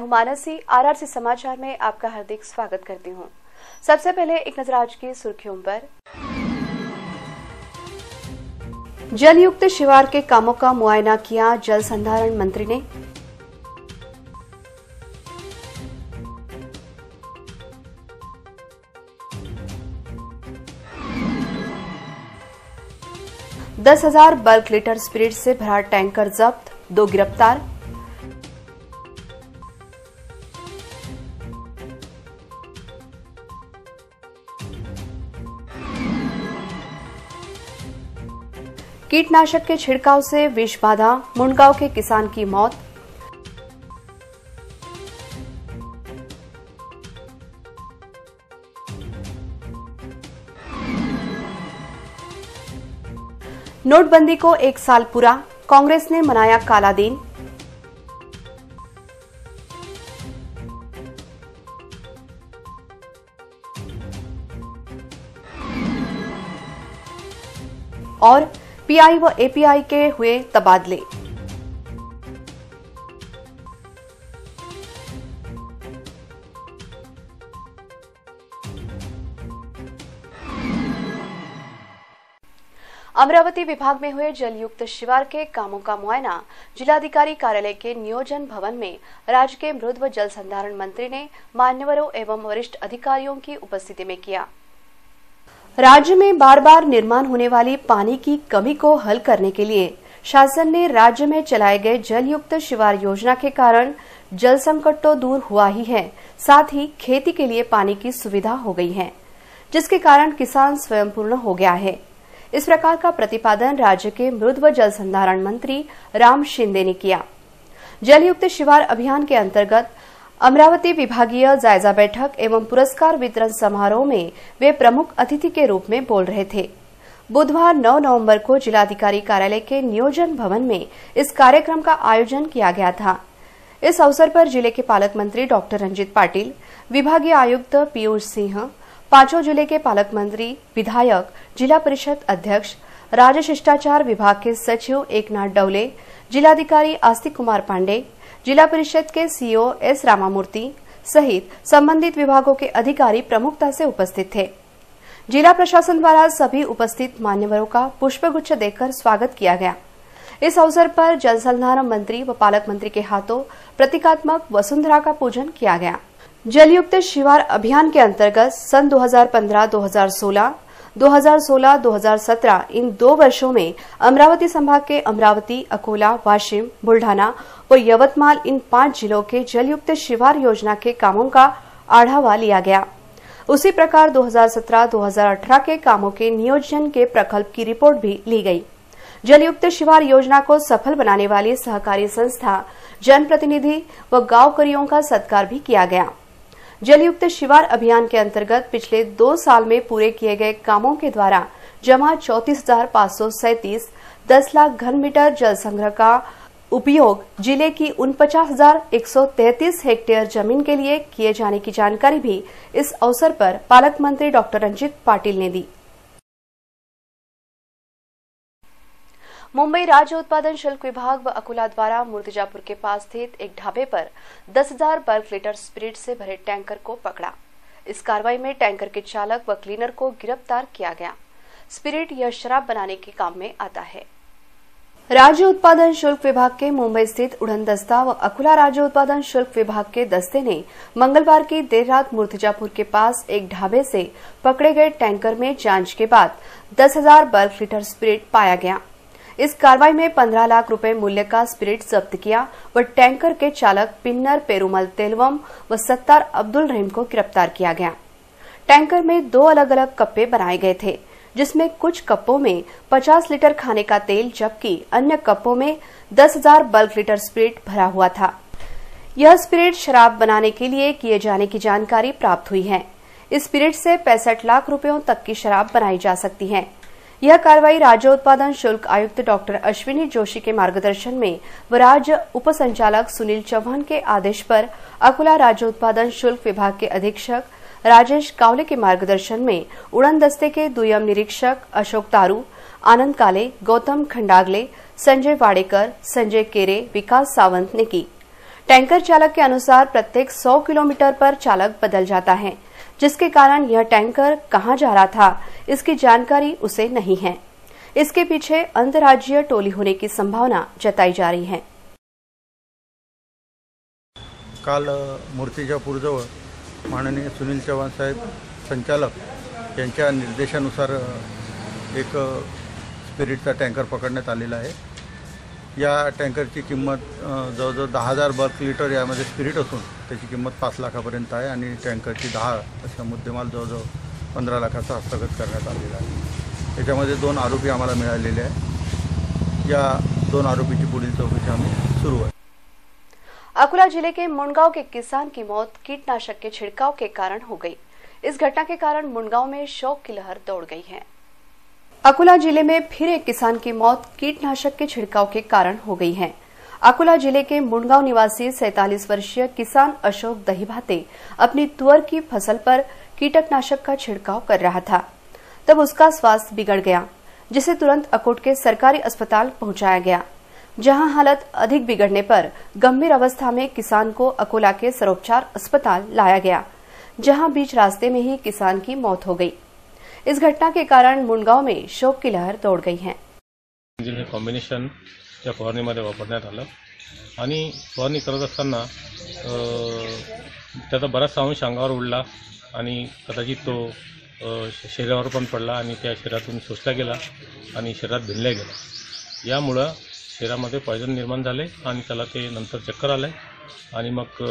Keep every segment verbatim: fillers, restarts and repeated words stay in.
Mansi RRC समाचार में आपका हार्दिक स्वागत करती हूं। सबसे पहले एक नजर आज की सुर्खियों पर। जलयुक्त शिवार के कामों का मुआयना किया जल संधारण मंत्री ने। दस हजार बल्क लीटर स्पिरिट से भरा टैंकर जब्त, दो गिरफ्तार। कीटनाशक के छिड़काव से विष बाधा, मुंडगांव के किसान की मौत। नोटबंदी को एक साल पूरा, कांग्रेस ने मनाया काला दिन। और पीआई व एपीआई के हुए तबादले। अमरावती विभाग में हुए जलयुक्त शिवार के कामों का मुआयना जिलाधिकारी कार्यालय के नियोजन भवन में राज्य के मृद व जल संधारण मंत्री ने मान्यवरों एवं वरिष्ठ अधिकारियों की उपस्थिति में किया। राज्य में बार बार निर्माण होने वाली पानी की कमी को हल करने के लिए शासन ने राज्य में चलाए गए जलयुक्त शिवार योजना के कारण जल संकट तो दूर हुआ ही है, साथ ही खेती के लिए पानी की सुविधा हो गई है, जिसके कारण किसान स्वयं पूर्ण हो गया है। इस प्रकार का प्रतिपादन राज्य के मृद व जल संधारण मंत्री राम शिंदे ने किया। जलयुक्त शिवार अभियान के अंतर्गत अमरावती विभागीय जायजा बैठक एवं पुरस्कार वितरण समारोह में वे प्रमुख अतिथि के रूप में बोल रहे थे। बुधवार नौ नवंबर को जिलाधिकारी कार्यालय के नियोजन भवन में इस कार्यक्रम का आयोजन किया गया था। इस अवसर पर जिले के पालक मंत्री डॉक्टर रंजीत पाटिल, विभागीय आयुक्त पीयूष सिंह, पांचों जिले के पालक मंत्री, विधायक, जिला परिषद अध्यक्ष, राज्य शिष्टाचार विभाग के सचिव एकनाथ डवले, जिलाधिकारी आस्तिक कुमार पांडे, जिला परिषद के सीईओ एस रामामूर्ति सहित संबंधित विभागों के अधिकारी प्रमुखता से उपस्थित थे। जिला प्रशासन द्वारा सभी उपस्थित मान्यवरों का पुष्पगुच्छ देकर स्वागत किया गया। इस अवसर पर जल संधारण मंत्री व पालक मंत्री के हाथों प्रतीकात्मक वसुंधरा का पूजन किया गया। जलयुक्त शिवार अभियान के अंतर्गत सन दो हज़ार पंद्रह दो हज़ार सोलह, दो हज़ार सोलह दो हज़ार सत्रह इन दो वर्षों में अमरावती संभाग के अमरावती, अकोला, वाशिम, बुल्ढाना व यवतमाल इन पांच जिलों के जलयुक्त शिवार योजना के कामों का आढावा लिया गया। उसी प्रकार दो हज़ार सत्रह दो हज़ार अठारह के कामों के नियोजन के प्रकल्प की रिपोर्ट भी ली गई। जलयुक्त शिवार योजना को सफल बनाने वाली सहकारी संस्था, जनप्रतिनिधि व गांवकरियों का सत्कार भी किया गया। जलयुक्त शिवार अभियान के अंतर्गत पिछले दो साल में पूरे किए गए कामों के द्वारा जमा चौंतीस हजार पाँच सौ सैंतीस दस लाख घन मीटर जल संग्रह का उपयोग जिले की उनपचास हजार एक सौ तैंतीस हेक्टेयर जमीन के लिए किए जाने की जानकारी भी इस अवसर पर पालक मंत्री डॉक्टर रंजीत पाटिल ने दी। मुंबई राज्य उत्पादन शुल्क विभाग व अकोला द्वारा मूर्तिजापुर के पास स्थित एक ढाबे पर दस हजार बल्क लीटर स्पिरिट से भरे टैंकर को पकड़ा। इस कार्रवाई में टैंकर के चालक व क्लीनर को गिरफ्तार किया गया। स्पिरिट यह शराब बनाने के काम में आता है। राज्य उत्पादन शुल्क विभाग के मुंबई स्थित उड़न दस्ता व अकोला राज्य उत्पादन शुल्क विभाग के दस्ते ने मंगलवार की देर रात मूर्तिजापुर के पास एक ढाबे से पकड़े गए टैंकर में जांच के बाद दस हजार बल्क लीटर स्पिरिट पाया गया। इस कार्रवाई में पंद्रह लाख रुपए मूल्य का स्पिरिट जब्त किया व टैंकर के चालक पिन्नर पेरुमल तेलवम व सत्तार अब्दुल रहीम को गिरफ्तार किया गया। टैंकर में दो अलग अलग कप्पे बनाए गए थे, जिसमें कुछ कप्पों में पचास लीटर खाने का तेल जबकि अन्य कप्पों में दस हजार बल्क लीटर स्पिरिट भरा हुआ था। यह स्पिरिट शराब बनाने के लिए किए जाने की जानकारी प्राप्त हुई है। इस स्पिरिट से पैंसठ लाख रुपयों तक की शराब बनाई जा सकती है। यह कार्रवाई राज्य उत्पादन शुल्क आयुक्त डॉक्टर अश्विनी जोशी के मार्गदर्शन में व राज्य उप संचालक सुनील चौहान के आदेश पर अकोला राज्य उत्पादन शुल्क विभाग के अधीक्षक राजेश कावले के मार्गदर्शन में उड़न दस्ते के दुयम निरीक्षक अशोक तारू, आनंद काले, गौतम खंडागले, संजय वाडेकर, संजय केरे, विकास सावंत ने की। टैंकर चालक के अनुसार प्रत्येक सौ किलोमीटर पर चालक बदल जाता है, जिसके कारण यह टैंकर कहां जा रहा था इसकी जानकारी उसे नहीं है। इसके पीछे अंतर्राज्यीय टोली होने की संभावना जताई जा रही है। काल मूर्तिजापूरजवळ माननीय सुनील चव्हाण साहेब संचालक यांच्या निर्देशानुसार एक स्पिरिटचा टँकर पकडण्यात आलेला आहे। या टँकरची किंमत जवळजवळ दहा हजार बल्क लिटर यामध्ये स्पिरिट असून त्याची किंमत पाच लाखापर्यंत आहे आणि टँकरची दहा अशा मुद्देमाल जवळजवळ पंधरा लाखाचा हस्तगत करण्यात आलेला आहे। त्याच्यामध्ये दोन आरोपी आम्हाला मिळालेले आहे। या दोन आरोपीची पुढील चौकशी आम्ही सुरू आहे। अकोला जिले के मुंडगांव के किसान की मौत कीटनाशक के छिड़काव के कारण हो गई। इस घटना के कारण मुंडगांव में शोक की लहर दौड़ गई है। अकोला जिले में फिर एक किसान की मौत कीटनाशक के छिड़काव के कारण हो गई है। अकोला जिले के मुंडगांव निवासी सैंतालीस वर्षीय किसान अशोक दहीभाते अपनी तुअर की फसल पर कीटनाशक का छिड़काव कर रहा था, तब उसका स्वास्थ्य बिगड़ गया, जिसे तुरंत अकोट के सरकारी अस्पताल पहुंचाया गया, जहां हालत अधिक बिगड़ने पर गंभीर अवस्था में किसान को अकोला के सर्वोपचार अस्पताल लाया गया, जहां बीच रास्ते में ही किसान की मौत हो गई। इस घटना के कारण मुंडगांव में शोक की लहर दौड़ गई है। इंजिन कॉम्बिनेशन या फवारणीमध्ये वापरण्यात आलं आणि फवारणी करत असताना त्याचा बराचसा अंश अंगावर उडला आणि कदाचित तो शरीरावर पण पडला आणि त्या शरीरातून शोषला गेला आणि शरीरात भिनला गेला। यामुळे शरीरामध्ये पॉइझन निर्माण झाले आणि त्याला ते नंतर चक्कर आले आणि मग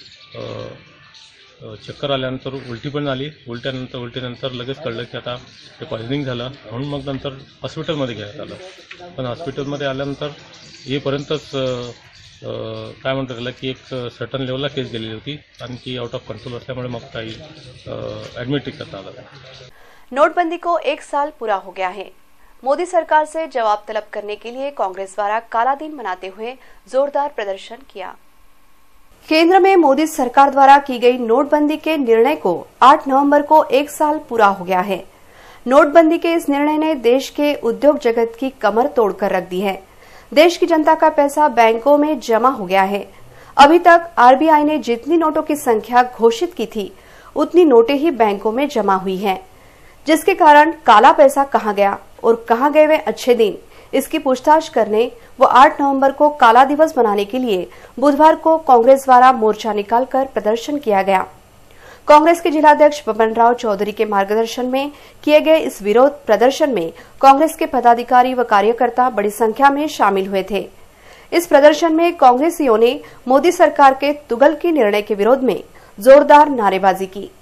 चक्कर आल्यानंतर उलटी पण आली। उलट्यानंतर उलटीनंतर लगेच कळलं की आता ते पॉइझनिंग झालं, म्हणून मग नंतर हॉस्पिटलमध्ये घेण्यात आलं। पण हॉस्पिटलमध्ये आल्यानंतर येईपर्यंतच काय म्हणतात त्याला की एक सर्टन लेवलला केस गेलेली होती आणि ती आउट ऑफ कंट्रोल असल्यामुळे मग काही ॲडमिट करता आलं। नोटबंदी को एक साल पूरा हो गया है। मोदी सरकार से जवाब तलब करने के लिए कांग्रेस द्वारा काला दिन मनाते हुए जोरदार प्रदर्शन किया। केंद्र में मोदी सरकार द्वारा की गई नोटबंदी के निर्णय को आठ नवंबर को एक साल पूरा हो गया है। नोटबंदी के इस निर्णय ने देश के उद्योग जगत की कमर तोड़कर रख दी है। देश की जनता का पैसा बैंकों में जमा हो गया है। अभी तक आरबीआई ने जितनी नोटों की संख्या घोषित की थी, उतनी नोटें ही बैंकों में जमा हुई हैं, जिसके कारण काला पैसा कहां गया और कहां गए वे अच्छे दिन, इसकी पूछताछ करने व आठ नवंबर को काला दिवस मनाने के लिए बुधवार को कांग्रेस द्वारा मोर्चा निकालकर प्रदर्शन किया गया। कांग्रेस के जिलाध्यक्ष बबन राव चौधरी के मार्गदर्शन में किए गए इस विरोध प्रदर्शन में कांग्रेस के पदाधिकारी व कार्यकर्ता बड़ी संख्या में शामिल हुए थे। इस प्रदर्शन में कांग्रेसियों ने मोदी सरकार के तुगलकी निर्णय के विरोध में जोरदार नारेबाजी की।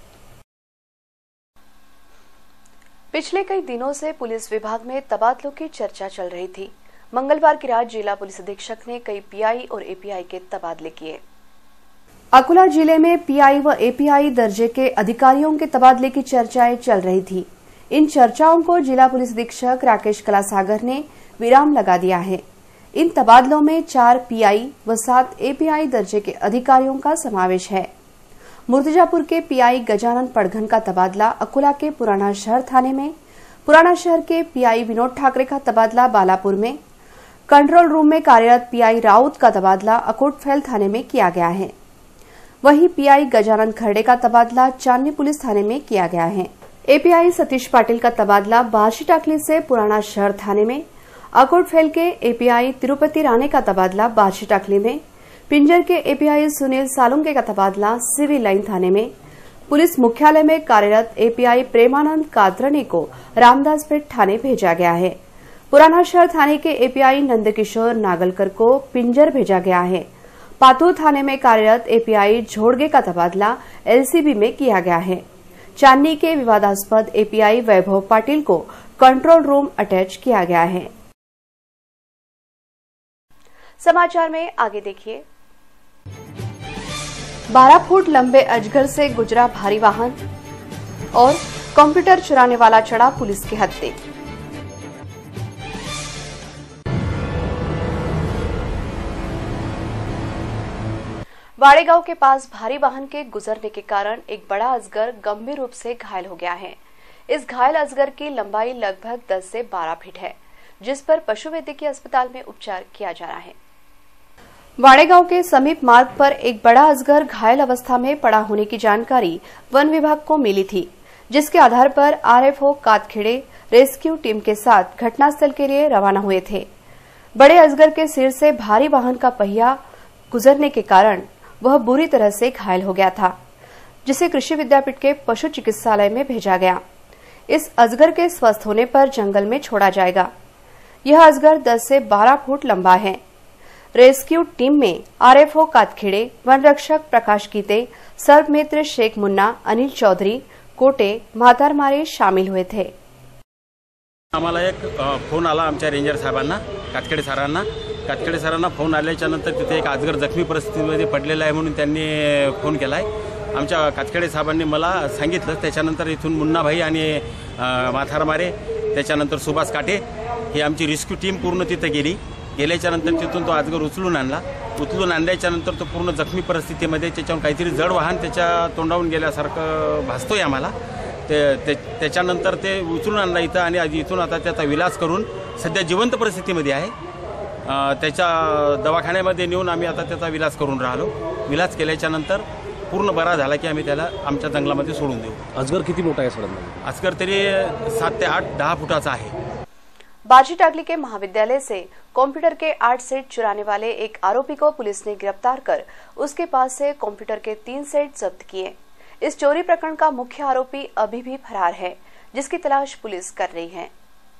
पिछले कई दिनों से पुलिस विभाग में तबादलों की चर्चा चल रही थी। मंगलवार की रात जिला पुलिस अधीक्षक ने कई पीआई और एपीआई के तबादले किए। अकोला जिले में पीआई व एपीआई दर्जे के अधिकारियों के तबादले की चर्चाएं चल रही थी। इन चर्चाओं को जिला पुलिस अधीक्षक राकेश कलासागर ने विराम लगा दिया है। इन तबादलों में चार पीआई व सात एपीआई दर्जे के अधिकारियों का समावेश है। मूर्तिजापुर के पीआई गजानन पड़घन का तबादला अकोला के पुराना शहर थाने में, पुराना शहर के पीआई विनोद ठाकरे का तबादला बालापुर में, कंट्रोल रूम में कार्यरत पीआई राउत का तबादला अकोटफैल थाने में किया गया है। वहीं पीआई गजानन खरडे का तबादला चांदनी पुलिस थाने में किया गया है। एपीआई सतीश पाटिल का तबादला बार्शी टाकली से पुराना शहर थाने में, अकोटफैल के एपीआई तिरुपति राणे का तबादला बार्शी टाकली में, पिंजर के एपीआई सुनील सालुंके का तबादला सिविल लाइन थाने में, पुलिस मुख्यालय में कार्यरत एपीआई प्रेमानंद कातरनी को रामदासपेट थाने भेजा गया है। पुराना शहर थाने के एपीआई नंदकिशोर नागलकर को पिंजर भेजा गया है। पातूर थाने में कार्यरत एपीआई झोड़गे का तबादला एलसीबी में किया गया है। चांदनी के विवादास्पद एपीआई वैभव पाटिल को कंट्रोल रूम अटैच किया गया है। समाचार में आगे देखिए। बारह फुट लंबे अजगर से गुजरा भारी वाहन और कंप्यूटर चुराने वाला चढ़ा पुलिस के हत्थे। वाड़ेगांव के पास भारी वाहन के गुजरने के कारण एक बड़ा अजगर गंभीर रूप से घायल हो गया है। इस घायल अजगर की लंबाई लगभग दस से बारह फीट है, जिस पर पशु वैद्यकीय अस्पताल में उपचार किया जा रहा है। वाड़ेगांव के समीप मार्ग पर एक बड़ा अजगर घायल अवस्था में पड़ा होने की जानकारी वन विभाग को मिली थी, जिसके आधार पर आरएफओ कातखेड़े रेस्क्यू टीम के साथ घटनास्थल के लिए रवाना हुए थे। बड़े अजगर के सिर से भारी वाहन का पहिया गुजरने के कारण वह बुरी तरह से घायल हो गया था, जिसे कृषि विद्यापीठ के पशु चिकित्सालय में भेजा गया। इस अजगर के स्वस्थ होने पर जंगल में छोड़ा जाएगा। यह अजगर दस से बारह फुट लंबा है। रेस्क्यू टीम में आरएफओ कातखेड़े, वन रक्षक प्रकाश गीते, सर्वमित्र शेख मुन्ना, अनिल चौधरी, कोटे, म्हातारमारे शामिल हुए थे। आम्हाला एक फोन आला आमच्या रेंजर साहेबांना, कातखेडे सरांना कातखेडे सरांना फोन आल्याच्या नंतर तिथे एक अजगर जखमी परिस्थितीमध्ये पडलेला आहे म्हणून त्यांनी फोन केलाय। आमच्या कातखेडे साहेबांनी मला सांगितलं। त्याच्यानंतर इथून मुन्नाभाई आणि म्हातारमारे, त्याच्यानंतर सुभाष काटे ही आमची रेस्क्यू टीम पूर्ण तिथे गेली। गेल्याच्या नंतर तिथून तो अजगर उचलून आणला। उचलून आणल्याच्या नंतर तो पूर्ण जखमी परिस्थितीमध्ये त्याच्यावर काहीतरी जड वाहन त्याच्या तोंडावून गेल्यासारखं भासतोय आम्हाला। ते त्याच्यानंतर ते उचलून आणला इथं आणि इथून आता त्याचा विलास करून सध्या जिवंत परिस्थितीमध्ये आहे। त्याच्या दवाखान्यामध्ये नेऊन आम्ही आता त्याचा विलास करून राहिलो। विलास केल्याच्या नंतर पूर्ण बरा झाला की आम्ही त्याला आमच्या जंगलामध्ये सोडून देऊ। अजगर किती मोठा आहे साधारण? अजगर तरी सात ते आठ दहा फुटाचा आहे। बाजी टाकली के महाविद्यालय से कंप्यूटर के आठ सेट चुराने वाले एक आरोपी को पुलिस ने गिरफ्तार कर उसके पास से कंप्यूटर के तीन सेट जब्त किए। इस चोरी प्रकरण का मुख्य आरोपी अभी भी फरार है, जिसकी तलाश पुलिस कर रही है।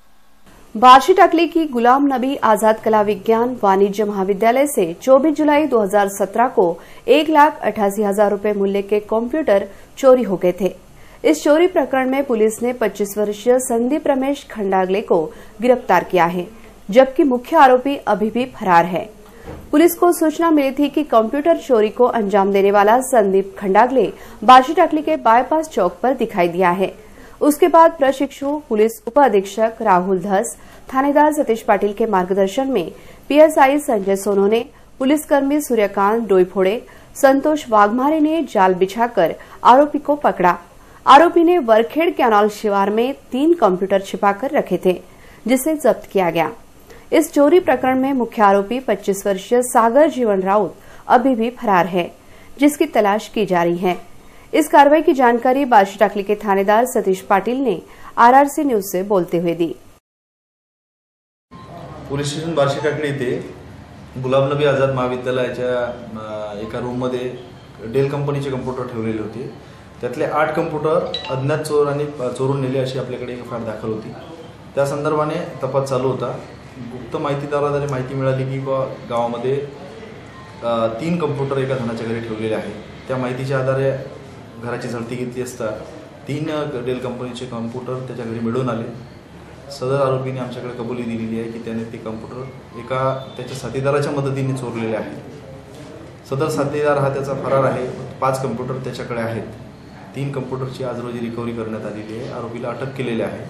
बाजी टाकली की गुलाम नबी आजाद कला विज्ञान वाणिज्य महाविद्यालय से चौबीस जुलाई दो हज़ार सत्रह को एक लाख अठासी हजार रूपये मूल्य के कंप्यूटर चोरी हो गए थे। इस चोरी प्रकरण में पुलिस ने पच्चीस वर्षीय संदीप रमेश खंडागले को गिरफ्तार किया है, जबकि मुख्य आरोपी अभी भी फरार है। पुलिस को सूचना मिली थी कि कंप्यूटर चोरी को अंजाम देने वाला संदीप खंडागले बाजी टाकली के बाईपास चौक पर दिखाई दिया है। उसके बाद प्रशिक्षु पुलिस उप अधीक्षक राहुल धस, थानेदार सतीश पाटिल के मार्गदर्शन में पीएसआई संजय सोनोने, पुलिसकर्मी सूर्यकांत डोईफोड़े, संतोष वाघमारे ने जाल बिछाकर आरोपी को पकड़ा। आरोपी ने वरखेड़ कैनाल शिवार में तीन कंप्यूटर छिपाकर रखे थे, जिसे जब्त किया गया। इस चोरी प्रकरण में मुख्य आरोपी पच्चीस वर्षीय सागर जीवन राउत अभी भी फरार है, जिसकी तलाश की जा रही है। इस कार्रवाई की जानकारी बाजी टाकली के थानेदार सतीश पाटिल ने आरआरसी न्यूज से बोलते हुए दी। पोलीस स्टेशन बार्शी टाकली येथे गुलाम नबी आझाद महाविद्यालयाच्या एका रूम मध्ये डेल कंपनीचे कम्प्युटर ठेवलेले होते। त्यातले आठ कम्प्युटर अज्ञात चोरांनी चोरून नेले अशी आपल्याकडे एक फार दाखल होती। त्या संदर्भाने तपास चालू होता। गुप्त माहितीदाराद्वारे माहिती मिळाली की गावामध्ये तीन कम्प्युटर एका जणाच्या घरी ठेवलेले आहेत। त्या माहितीच्या आधारे घराची झडती घेतली असता तीन डेल कंपनीचे कम्प्युटर त्याच्या घरी मिळून आले। सदर आरोपीने आमच्याकडे कबुली दिलेली आहे की त्याने ते कम्प्युटर एका त्याच्या साथीदाराच्या मदतीने चोरलेले आहेत। सदर साथीदार हा त्याचा फरार आहे। पाच कम्प्युटर त्याच्याकडे आहेत। तीन कम्प्युटरची आज रोजी रिकवरी करण्यात आलेली आहे। आरोपीला अटक केलेली आहे।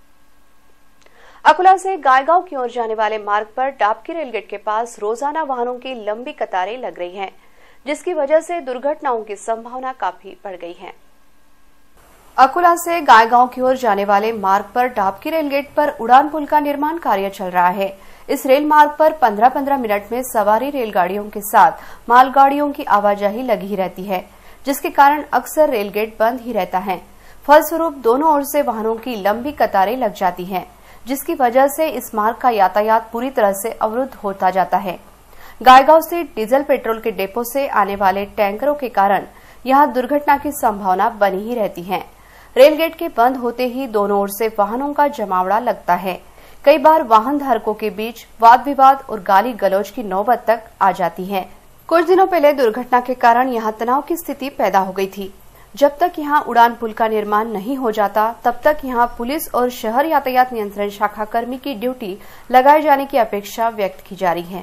अकोला से गायगांव की ओर जाने वाले मार्ग पर डाबकी रेलगेट के पास रोजाना वाहनों की लंबी कतारें लग रही हैं, जिसकी वजह से दुर्घटनाओं की संभावना काफी बढ़ गई है। अकोला से गायगांव की ओर जाने वाले मार्ग पर डाबकी रेलगेट पर उड़ान पुल का निर्माण कार्य चल रहा है। इस रेल मार्ग पर पंद्रह पंद्रह मिनट में सवारी रेलगाड़ियों के साथ मालगाड़ियों की आवाजाही लगी ही रहती है, जिसके कारण अक्सर रेलगेट बंद ही रहता है। फलस्वरूप दोनों ओर से वाहनों की लंबी कतारें लग जाती हैं, जिसकी वजह से इस मार्ग का यातायात पूरी तरह से अवरुद्ध होता जाता है। गायगांव से डीजल पेट्रोल के डेपो से आने वाले टैंकरों के कारण यहां दुर्घटना की संभावना बनी ही रहती है। रेलगेट के बंद होते ही दोनों ओर से वाहनों का जमावड़ा लगता है। कई बार वाहन धारकों के बीच वाद विवाद और गाली गलौज की नौबत तक आ जाती है। कुछ दिनों पहले दुर्घटना के कारण यहां तनाव की स्थिति पैदा हो गई थी। जब तक यहां उड़ान पुल का निर्माण नहीं हो जाता, तब तक यहां पुलिस और शहर यातायात नियंत्रण शाखा कर्मी की ड्यूटी लगाए जाने की अपेक्षा व्यक्त की जा रही है।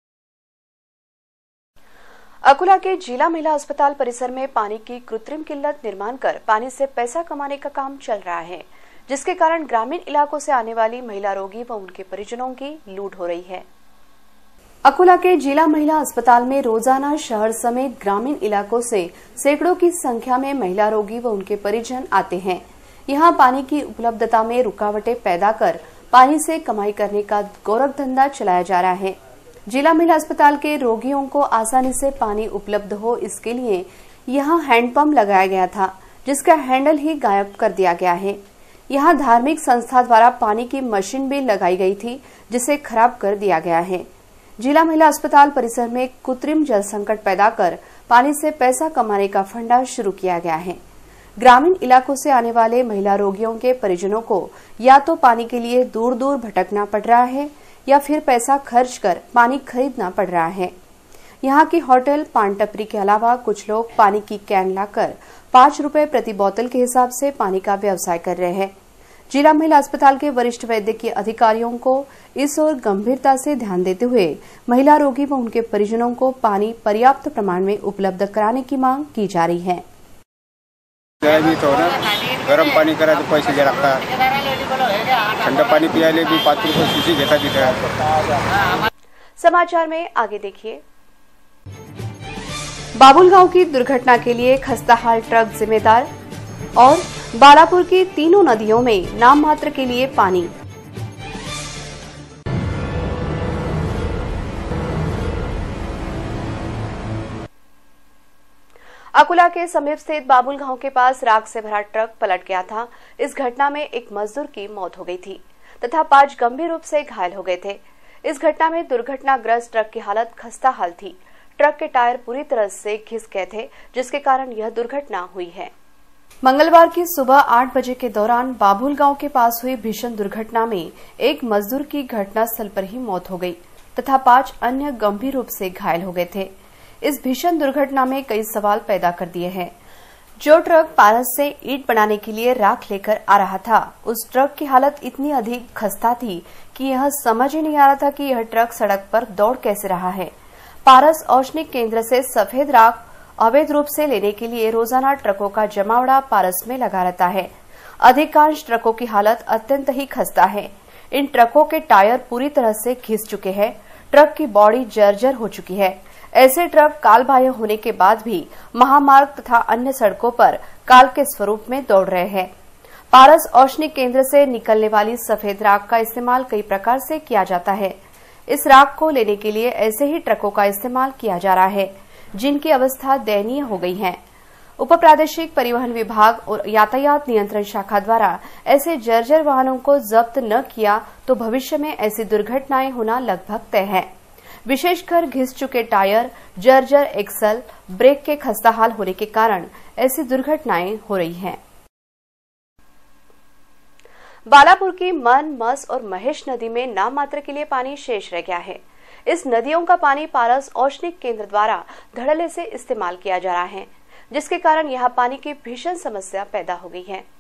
अकोला के जिला महिला अस्पताल परिसर में पानी की कृत्रिम किल्लत निर्माण कर पानी से पैसा कमाने का काम चल रहा है, जिसके कारण ग्रामीण इलाकों से आने वाली महिला रोगी व उनके परिजनों की लूट हो रही है। अकोला के जिला महिला अस्पताल में रोजाना शहर समेत ग्रामीण इलाकों से सैकड़ों की संख्या में महिला रोगी व उनके परिजन आते हैं। यहां पानी की उपलब्धता में रुकावटें पैदा कर पानी से कमाई करने का गोरखधंधा चलाया जा रहा है। जिला महिला अस्पताल के रोगियों को आसानी से पानी उपलब्ध हो, इसके लिए यहाँ हैंडपंप लगाया गया था, जिसका हैंडल ही गायब कर दिया गया है। यहाँ धार्मिक संस्था द्वारा पानी की मशीन भी लगाई गई थी, जिसे खराब कर दिया गया है। जिला महिला अस्पताल परिसर में कृत्रिम जल संकट पैदा कर पानी से पैसा कमाने का फंडा शुरू किया गया है। ग्रामीण इलाकों से आने वाले महिला रोगियों के परिजनों को या तो पानी के लिए दूर दूर भटकना पड़ रहा है या फिर पैसा खर्च कर पानी खरीदना पड़ रहा है। यहाँ की होटल, पान टपरी के अलावा कुछ लोग पानी की कैन लाकर पाँच रुपए प्रति बोतल के हिसाब से पानी का व्यवसाय कर रहे हैं। जिला महिला अस्पताल के वरिष्ठ वैद्यकीय अधिकारियों को इस ओर गंभीरता से ध्यान देते हुए महिला रोगी व उनके परिजनों को पानी पर्याप्त प्रमाण में उपलब्ध कराने की मांग की जा रही है। गरम पानी करायचे पैसे जे लागतात, थंड पाणी पियाले भी पाच रुपये शिशी घेतात तिथे। समाचार में आगे देखिए। बाबुलगांव की दुर्घटना के लिए खस्ताहाल ट्रक जिम्मेदार और बालापुर की तीनों नदियों में नाम मात्र के लिए पानी। अकुला के समीप स्थित बाबुलगांव के पास राख से भरा ट्रक पलट गया था। इस घटना में एक मजदूर की मौत हो गई थी तथा पांच गंभीर रूप से घायल हो गए थे। इस घटना में दुर्घटनाग्रस्त ट्रक की हालत खस्ताहाल थी। ट्रक के टायर पूरी तरह से घिस गए थे, जिसके कारण यह दुर्घटना हुई है। मंगलवार की सुबह आठ बजे के दौरान बाबुलगांव के पास हुई भीषण दुर्घटना में एक मजदूर की घटनास्थल पर ही मौत हो गई तथा पांच अन्य गंभीर रूप से घायल हो गए थे। इस भीषण दुर्घटना में कई सवाल पैदा कर दिए हैं। जो ट्रक पारस से ईंट बनाने के लिए राख लेकर आ रहा था, उस ट्रक की हालत इतनी अधिक खस्ता थी कि यह समझ ही नहीं आ रहा था कि यह ट्रक सड़क पर दौड़ कैसे रहा है। पारस औष्णिक केंद्र से सफेद राख अवैध रूप से लेने के लिए रोजाना ट्रकों का जमावड़ा पारस में लगा रहता है। अधिकांश ट्रकों की हालत अत्यंत ही खस्ता है। इन ट्रकों के टायर पूरी तरह से घिस चुके हैं। ट्रक की बॉडी जर्जर हो चुकी है। ऐसे ट्रक कालबाह्य होने के बाद भी महामार्ग तथा अन्य सड़कों पर काल के स्वरूप में दौड़ रहे हैं। पारस औष्णिक केंद्र से निकलने वाली सफेद राख का इस्तेमाल कई प्रकार से किया जाता है। इस राख को लेने के लिए ऐसे ही ट्रकों का इस्तेमाल किया जा रहा है, जिनकी अवस्था दयनीय हो गई है। उप प्रादेशिक परिवहन विभाग और यातायात नियंत्रण शाखा द्वारा ऐसे जर्जर वाहनों को जब्त न किया तो भविष्य में ऐसी दुर्घटनाएं होना लगभग तय है। विशेषकर घिस चुके टायर, जर्जर एक्सल, ब्रेक के खस्ताहाल होने के कारण ऐसी दुर्घटनाएं हो रही हैं। बालापुर की मन, मस और महेश नदी में नाम मात्र के लिए पानी शेष रह गया है। इस नदियों का पानी पारस औष्णिक केंद्र द्वारा धड़ल्ले से इस्तेमाल किया जा रहा है, जिसके कारण यहां पानी की भीषण समस्या पैदा हो गई है।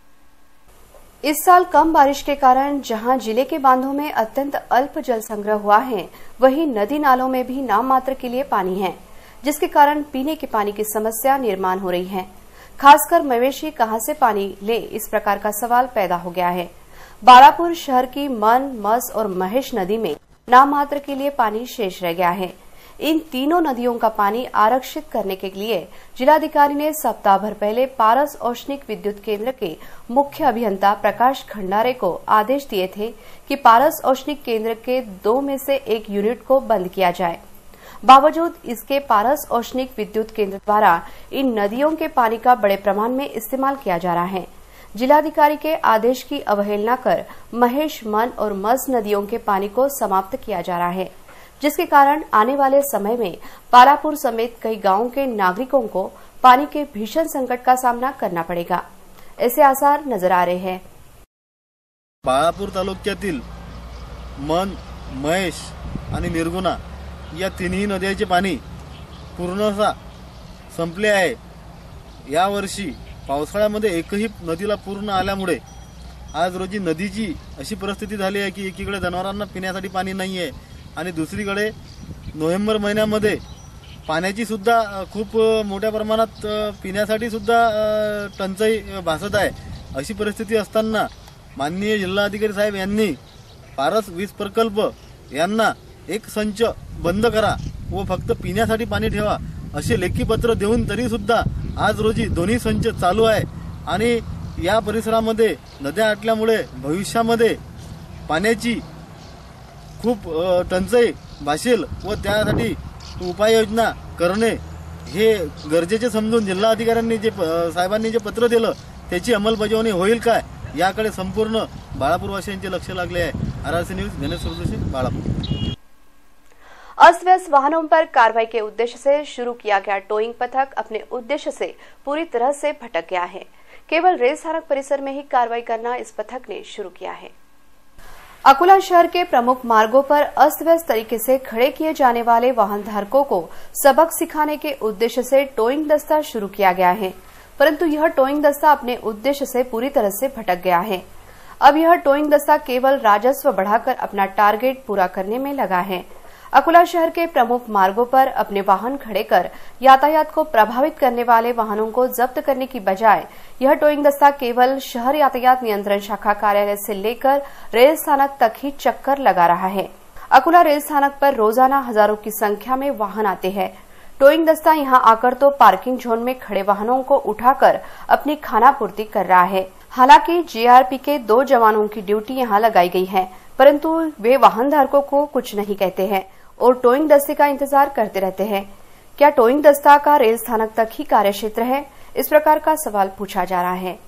इस साल कम बारिश के कारण जहां जिले के बांधों में अत्यंत अल्प जल संग्रह हुआ है, वहीं नदी नालों में भी नाम मात्र के लिए पानी है, जिसके कारण पीने के पानी की समस्या निर्माण हो रही है। खासकर मवेशी कहां से पानी ले, इस प्रकार का सवाल पैदा हो गया है। बालापुर शहर की मन, मस और महेश नदी में नाम मात्र के लिए पानी शेष रह गया है। इन तीनों नदियों का पानी आरक्षित करने के लिए जिलाधिकारी ने सप्ताह भर पहले पारस औष्णिक विद्युत केंद्र के मुख्य अभियंता प्रकाश खंडारे को आदेश दिए थे कि पारस औष्णिक केंद्र के दो में से एक यूनिट को बंद किया जाए। बावजूद इसके पारस औष्णिक विद्युत केंद्र द्वारा इन नदियों के पानी का बड़े प्रमाण में इस्तेमाल किया जा रहा है। जिलाधिकारी के आदेश की अवहेलना कर महेश, मन और मस नदियों के पानी को समाप्त किया जा रहा है, जिसके कारण आने वाले समय में बालापुर समेत कई गांवों के नागरिकों को पानी के भीषण संकट का सामना करना पड़ेगा, ऐसे आसार नजर आ रहे हैं। बाळापूर तालुक्यातील मन, महेश आणि निर्गुणा या तिन्ही नद्यांचे पाणी पूर्णतः संपले आहे। या वर्षी पावसाळ्यामध्ये एकही नदीला पूर्ण आल्यामुळे आज रोजी नदीची अशी परिस्थिती झाली आहे की एकीकडे जनावरांना पिण्यासाठी पाणी नाही आहे आणि दुसरीकडे नोव्हेंबर महिन्यामध्ये पाण्याची सुद्धा खूप मोठ्या प्रमाणात पिण्यासाठी सुद्धा टंचाई भासत आहे। अशी परिस्थिती असताना माननीय जिल्हाधिकारी साहेब यांनी पारस वीज प्रकल्प यांना एक संच बंद करा व फक्त पिण्यासाठी पाणी ठेवा असे लेखी पत्र देऊन तरी सुद्धा आज रोजी दोन्ही संच चालू आहे आणि या परिसरामध्ये नद्या आटल्यामुळे भविष्यामध्ये पाण्याची खूप टंचाई भासेल व त्यासाठी उपाययोजना करणे हे गरजेचे समजून जिल्हा अधिकाऱ्यांनी जे साहेबांनी जे पत्र दिलं त्याची अंमलबजावणी होईल काय याकडे संपूर्ण बाळापूरवासियांचे लक्ष लागले आहे। RRC news Ganesh Surdoshi, Balapur. अस्त व्यस्त वाहनों पर कार्रवाई के उद्देश्य से शुरू किया गया टोइंग पथक अपने उद्देश्य से पूरी तरह से भटक गया है। केवल रेल स्थानक परिसर में ही कार्रवाई करना इस पथक ने शुरू किया है। अकोला शहर के प्रमुख मार्गों पर अस्त व्यस्त तरीके से खड़े किए जाने वाले वाहन धारकों को सबक सिखाने के उद्देश्य से टोइंग दस्ता शुरू किया गया है, परंतु यह टोइंग दस्ता अपने उद्देश्य से पूरी तरह से भटक गया है। अब यह टोइंग दस्ता केवल राजस्व बढ़ाकर अपना टारगेट पूरा करने में लगा है। अकोला शहर के प्रमुख मार्गों पर अपने वाहन खड़े कर यातायात को प्रभावित करने वाले वाहनों को जब्त करने की बजाय यह टोइंग दस्ता केवल शहर यातायात नियंत्रण शाखा कार्यालय से लेकर रेल स्थानक तक ही चक्कर लगा रहा है। अकोला रेल स्थानक पर रोजाना हजारों की संख्या में वाहन आते हैं। टोइंग दस्ता यहां आकर तो पार्किंग जोन में खड़े वाहनों को उठाकर अपनी खानापूर्ति कर रहा है। हालांकि जीआरपी के दो जवानों की ड्यूटी यहां लगाई गई है, परंतु वे वाहन धारकों को कुछ नहीं कहते हैं और टोइंग दस्ते का इंतजार करते रहते हैं। क्या टोइंग दस्ता का रेल स्थानक तक ही कार्यक्षेत्र है? इस प्रकार का सवाल पूछा जा रहा है।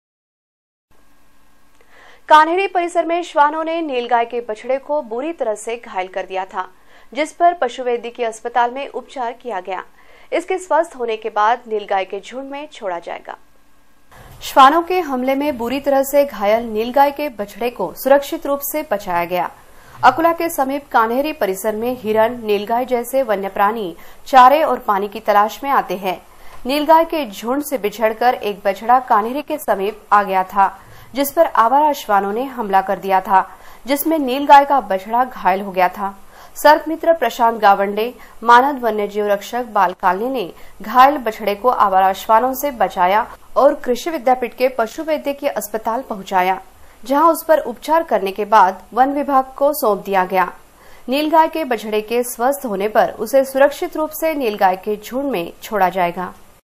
कान्हेरी परिसर में श्वानों ने नीलगाय के बछड़े को बुरी तरह से घायल कर दिया था, जिस पर पशु वैद्यकीय अस्पताल में उपचार किया गया। इसके स्वस्थ होने के बाद नीलगाय के झुंड में छोड़ा जाएगा। श्वानों के हमले में बुरी तरह से घायल नीलगाय के बछड़े को सुरक्षित रूप से बचाया गया। अकोला के समीप कान्हेरी परिसर में हिरण, नीलगाय जैसे वन्य प्राणी चारे और पानी की तलाश में आते हैं। नीलगाय के झुंड से बिछड़कर एक बछड़ा कान्हेरी के समीप आ गया था, जिस पर आवारा श्वानों ने हमला कर दिया था, जिसमें नीलगाय का बछड़ा घायल हो गया था। सर्प मित्र प्रशांत गावंडे, मानद वन्यजीव रक्षक बाल कालनी ने घायल बछड़े को आवारा श्वानों से बचाया और कृषि विद्यापीठ के पशु वैद्यकीय अस्पताल पहुंचाया, जहां उस पर उपचार करने के बाद वन विभाग को सौंप दिया गया। नीलगाय के बछड़े के स्वस्थ होने पर उसे सुरक्षित रूप से नीलगाय के झुंड में छोड़ा जाएगा।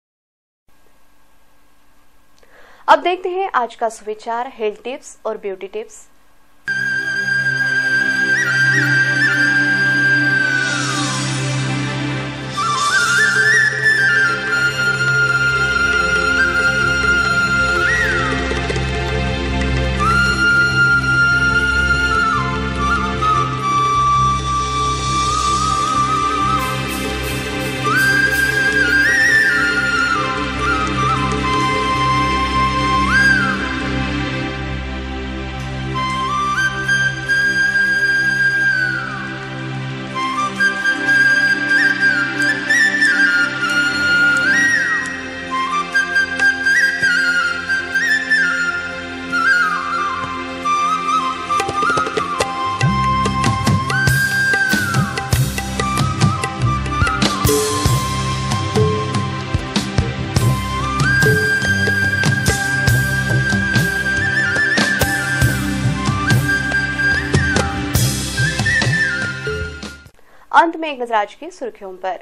अब देखते हैं आज का सुविचार, हेल्थ टिप्स और ब्यूटी टिप्स। अंत में एक नजर आज की सुर्खियों पर।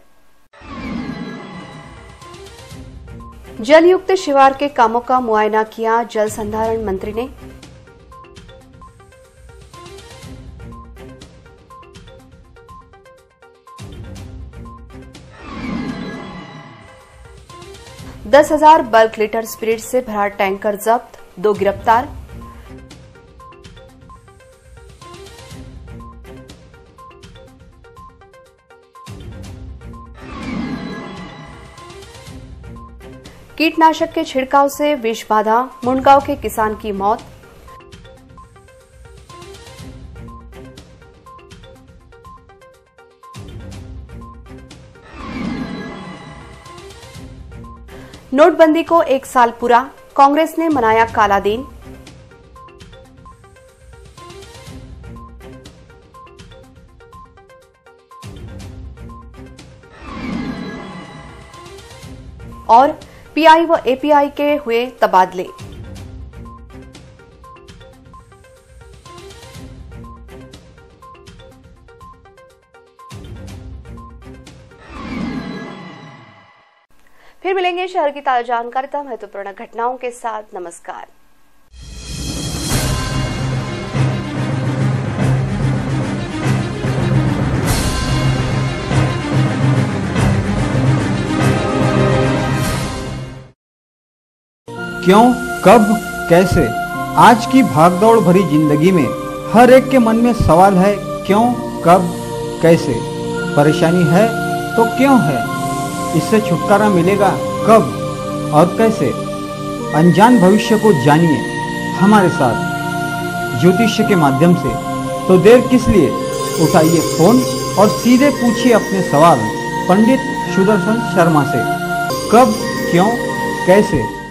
जलयुक्त शिवार के कामों का मुआयना किया जल संधारण मंत्री ने। दस हजार बल्क लीटर स्पिरिट से भरा टैंकर जब्त, दो गिरफ्तार। कीटनाशक के छिड़काव से विष बाधा, मुंडगांव के किसान की मौत। नोटबंदी को एक साल पूरा, कांग्रेस ने मनाया काला दिन। और पीआई व एपीआई के हुए तबादले। फिर मिलेंगे शहर की ताजा जानकारी तथा महत्वपूर्ण घटनाओं के साथ। नमस्कार। क्यों, कब, कैसे। आज की भागदौड़ भरी जिंदगी में हर एक के मन में सवाल है, क्यों, कब, कैसे। परेशानी है तो क्यों है, इससे छुटकारा मिलेगा कब और कैसे। अनजान भविष्य को जानिए हमारे साथ ज्योतिष्य के माध्यम से। तो देर किस लिए, उठाइए फोन और सीधे पूछिए अपने सवाल पंडित सुदर्शन शर्मा से। कब, क्यों, कैसे।